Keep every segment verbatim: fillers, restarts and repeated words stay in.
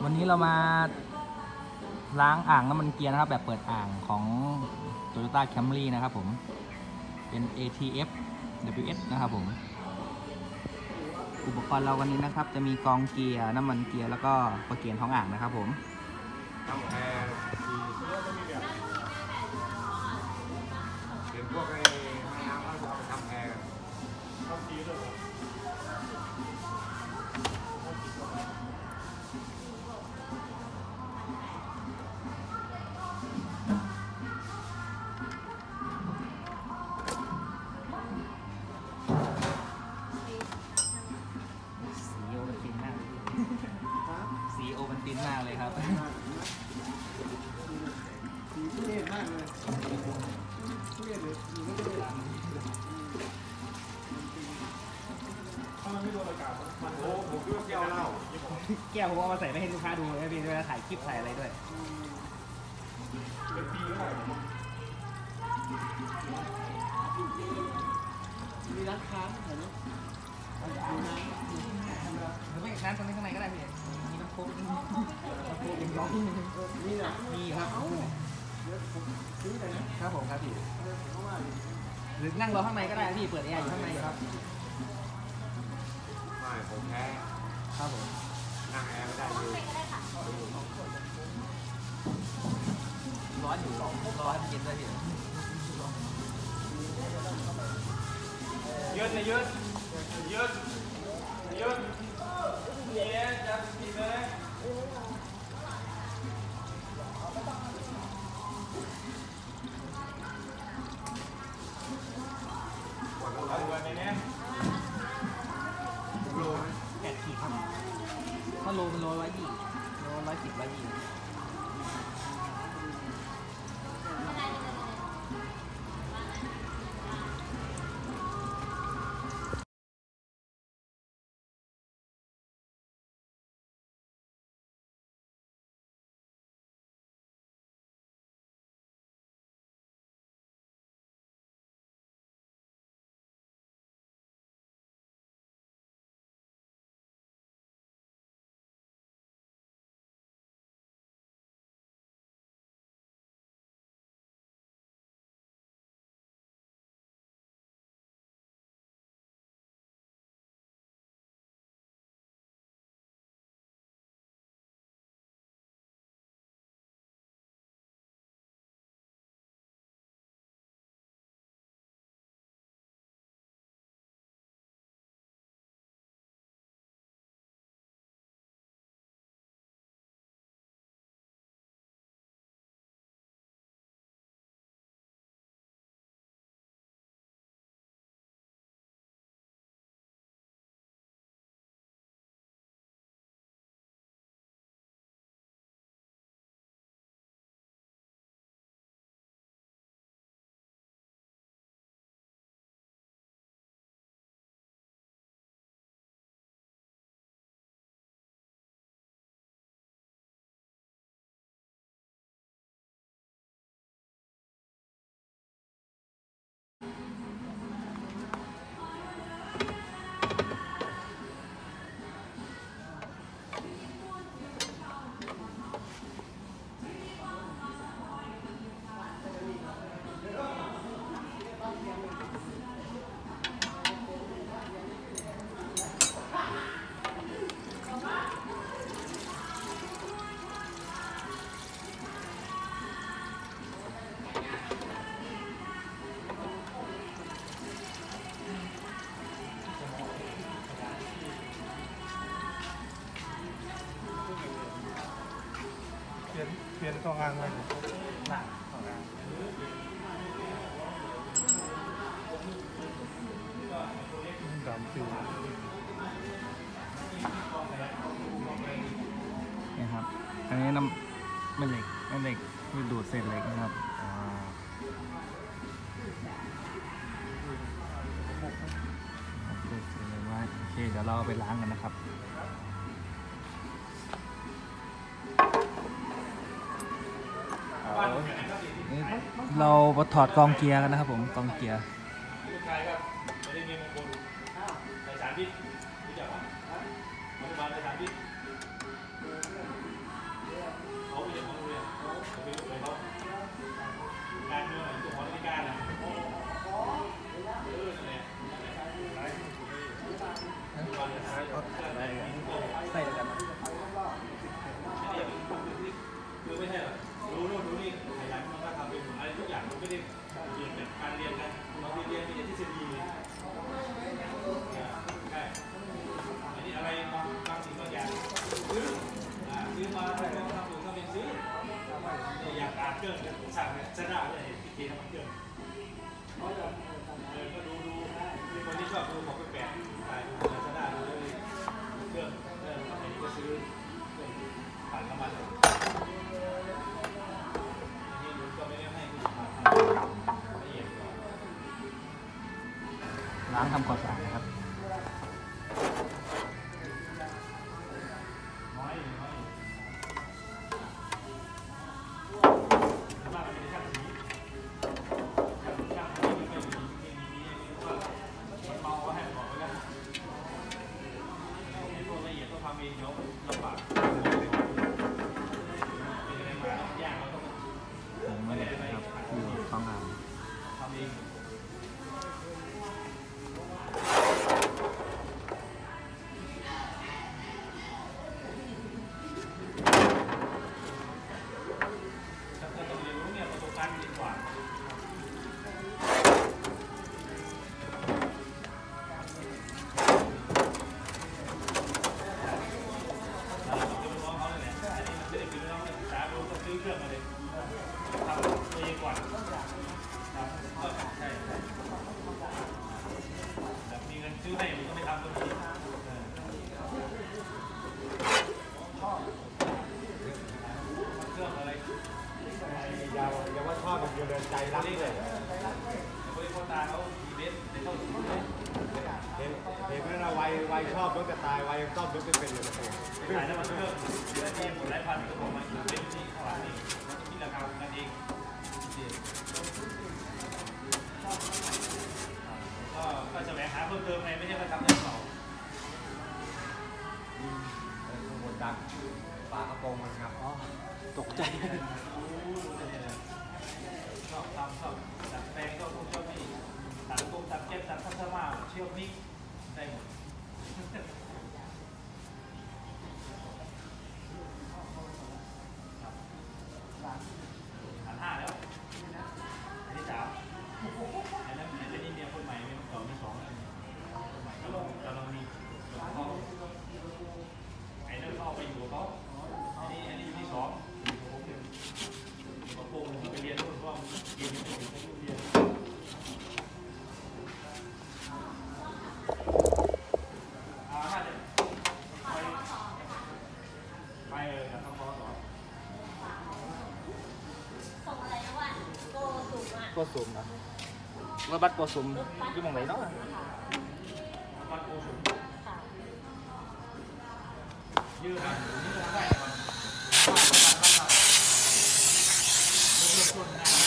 วันนี้เรามาล้างอ่างน้ำมันเกียร์นะครับแบบเปิดอ่างของ Toyota Camry นะครับผมเป็น เอ ที เอฟ ดับเบิลยู เอส นะครับผมอุปกรณ์เราวันนี้นะครับจะมีกองเกียร์น้ำมันเกียร์แล้วก็ประเกียร์ท้องอ่างนะครับผมทำแอร์เป็นพวกไอ้ห้องน้ำเขาจะเอาไปทำแอร์ทำสีด้วยสีโอวันตินมากเลยครับสีทุเรศมากเลยทุเรศเลยสีทุเรศถ้ามันไม่โดนอากาศมันโอ้ผมคิดว่าแก้วเหล้าแก้วผมเอามาใส่ไปให้ลูกค้าดูเลยพี่เวลาถ่ายคลิปถ่ายอะไรด้วยเป็นปีแล้วมีร้านค้าเหรอเนี่ยหรือไม่ร้านตรงนี้ข้างในก็ได้พี่มีน้ำโค้กน้ำโค้กเป็นร้องนี่นะมีครับซื้อไหนนะครับผมครับพี่หรือนั่งรอข้างในก็ได้พี่เปิดแอร์อยู่ข้างในครับไม่ผมแพ้ครับผมนั่งแอร์ไม่ได้เลยร้อนอยู่ร้อนเย็นด้วยพี่ยืดเลยยืดยืดยืดเย้จับกินเลยเอาวันนี้เนี่ยโลแปดขีดครับถ้าโลเป็นโลร้อยยี่โลร้อยสิบร้อยยี่เปลี่ยนเปลี่ยนกองอ่างเลยหนักของเราดำสีนี่ครับอันนี้น้ำเป็นเหล็กเป็นเหล็กที่ดูดเศษเหล็กนะครับดูดเศษเหล็กไว้โอเคเดี๋ยวเราไปล้างกันนะครับเราถอดกองเกียร์กันนะครับผมกองเกียร์ชายครับไม่ได้มีมงคลในสารพิษรู้จักไหมอนุบาลในสารพิษรื่องสั่งเนี่ยจะได้เลยพิธีน้ำมันเครื่องเออก็ดูดูคนที่ชอบดูของแปลกๆไปดูจะได้ดูเลยเครื่องเอออันนี้ก็ซื้อเครื่องปั่นน้ำมันอันนี้รู้ก็ไม่ได้ให้คุณมาทำละเอียดก่อนล้างทำความสะอาดนะครับน้อยน้อยมากมันจะช่างสีช่างช่างสีไม่ค่อยดีไม่มีดีว่ามันเมาก็ให้บอกไว้กันไอ้พวกละเอียดต้องทำเองเดี๋ยวลำบากเป็นอะไรมาต้องยากเราต้องผมไม่ได้นะครับอยู่ท้องอ่างทำเองถ้าต้องเรียนรู้เนี่ยประสบการณ์ดีกว่าเราจะไปฟ้องเขาเลยแหละอันนี้มันไม่ได้เป็นเรื่องศึกษาดูต้องซื้อเครื่องมาเลยทำตัวเองก่อนครับก็ใช่แบบมีเงินซื้อให้มันก็ไม่ทำตัวนี้เออเครื่องอะไรอย่าอย่าว่าชอบอย่างเดียวเลยใจรักนี่เลเลย ยบริโภคตาเขาอีเวนต์ในเข้าถึงเลยเห็นเห็นไหมนะวัยวัยชอบรถจะตายวัยซ่อมรถไม่เป็นเลยนะไปขายน้ำมันเครื่องเดือนที่หมดหลายพันก็บอกมาอีเวนต์นี่ข้างหลังนี่ที่ราคากันเองก็ก็แสวงหาเพิ่มเติมไงไม่ใช่มาทำเรื่องเก่าข้างบนดังฝากระโปรงมันครับอ๋อตกใจชอบทำชอบตัดแปลงชอบพวกชอบนี่ตัดกงตัดเก็บตัดทัศมาเชือกนิกได้หมดหันห้าแล้วอันที่สามอันนั้นอันนี้เมียคนใหม่เมียคนเก่ามีสองคนใหม่ก็ลองก็ลองมีหลวงพ่อไอ้นั่นเข้าไปอยู่กับเขาอันนี้อันนี้อยู่ที่สองอยู่กับผมอยู่กับโป่งผมไปเรียนรู้ว่าเรียนไม่ถึงไม่รู้เรียนอ่าห้าเด็กไปไปเออกับทำพอสอนส่งอะไรนะวันโกสุกอ่ะโกสุมนะรถบัสโกสุมอยู่หมองไหนเนาะวัดโกสุมค่ะยืดมันยืดได้ก่อนเริ่มต้นงาน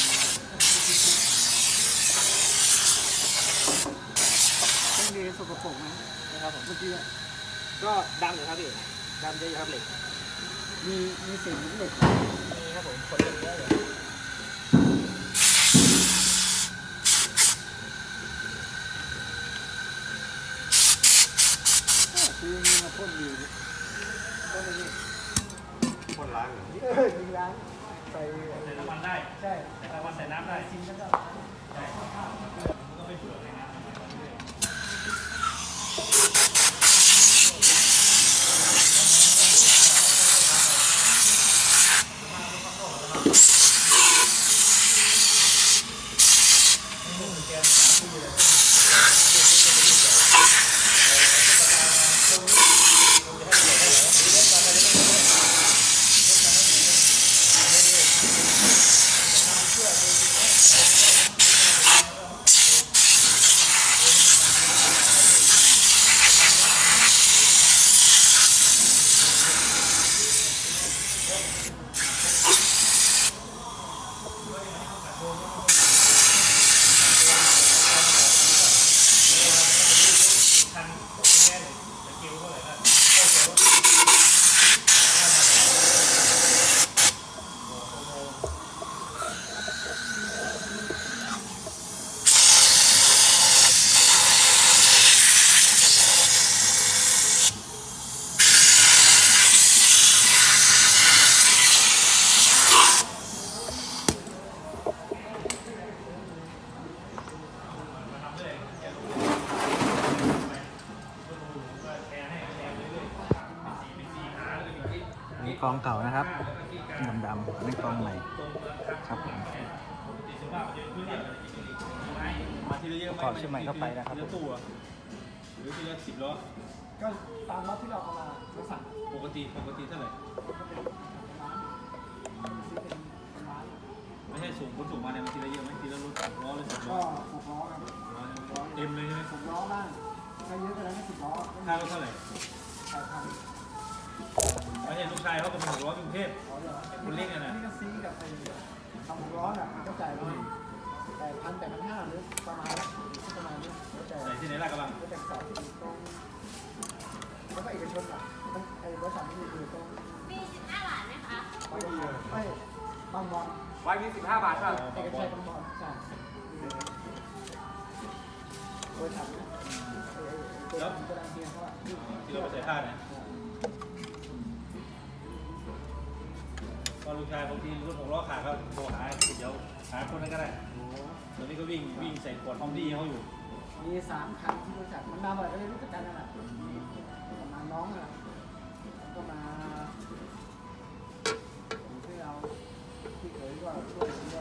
ต้องดีสกปรกนะนะครับผมเมื่อกี้อะก็ดำอยู่ครับพี่ดำเยอะอยู่ครับเหล็กมีมีสิ่งเหล็กมีครับผมคนเยอะเลยซื้อมีมาพ่นอยู่พ่นอะไรนี่คนล้างเหรอเออยิงล้างใส่ใส่น้ำมันได้ใช่ใส่น้ำมันใส่น้ำได้ซิมแล้วก็ใช่มันก็ไม่เผื่อเลยนะนี่กองเก่านะครับดำๆนี่กองใหม่ครับผมมาทีละเยอะขอบชื่อใหม่เข้าไปนะครับทีละตู้อะหรือทีละสิบล้อก็ตามรถที่เราเอามาเราสั่งปกติปกติเท่าไหร่ร้านซื้อเป็นร้านไม่ใช่สูงคนสูงมาเนี่ยมันทีละเยอะไหมทีละรถสิบล้อหรือสิบล้ก็อหกล้อครับล้อเต็มเลยใช่ไหมหกล้อบ้างถ้าเยอะกว่านั้นก็สิบล้อค่ารถเท่าไหร่แปดพันไม่ใช่ลูกชายเขาเป็นหกล้อกรุงเทพล้อเดียวคนเล็กเนี่ยนะนี่ก็ซีกับไอ้ทำหกล้อน่ะมันก็จ่ายประมาณแปดพันแปดพันห้าหรือประมาณนี้ประมาณนี้แล้วแต่ไหนที่ไหนลาดกระบังแล้วแต่สอบตรงแล้วก็เอกชนอ่ะมันไอ้บริษัทนี่คือตรงมีสิบห้าบาทไหมคะไม่ดีเลยไม่บางบอลไว้มีสิบห้าบาทป่ะเอกชัยบางบอลใช่บริษัทนะเออเออตัวดังเพียงเขาอ่ะที่เราไปใส่ท่าเนี่ยก็ลูกชายบางทีรถหกล้อขาดก็โทรหาเดี๋ยวหาคนนั้นก็ได้โอ้ตอนนี้ก็วิ่งวิ่งใส่ขวดฮอมดี้เขาอยู่มีสามคันที่บริษัทมันมาบ่อยก็เลยรู้จักกันนั่นแหละประมาณน้องอ่ะก็มาผมช่วยเอาที่เคยก็ช่วยด้วย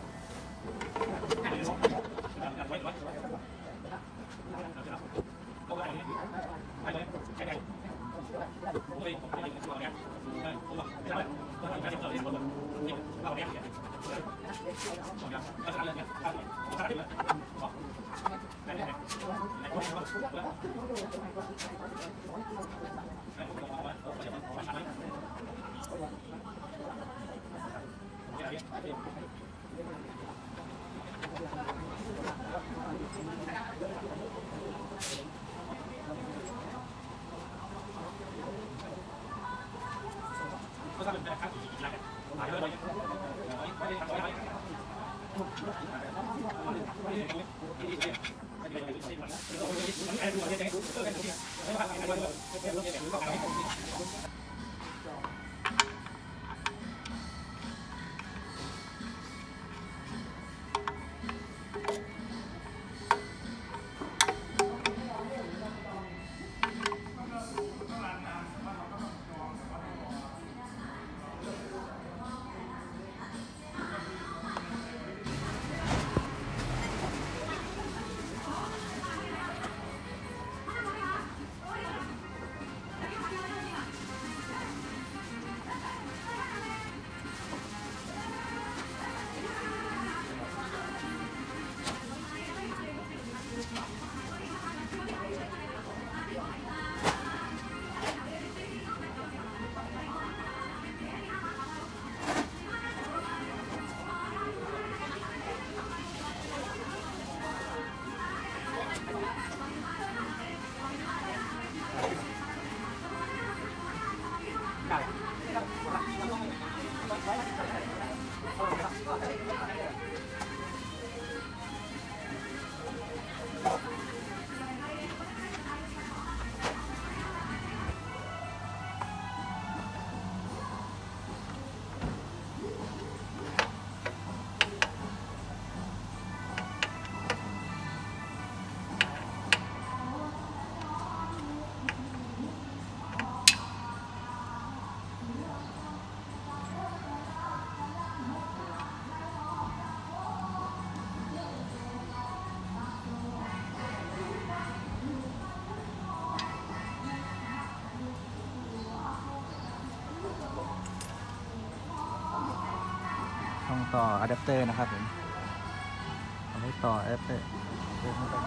ต้องต่ออะแดปเตอร์นะครับผมเอาไว้ต่ออะแดปเตอร์เดินเข้าไป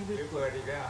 หรือเปิดอีกแล้ว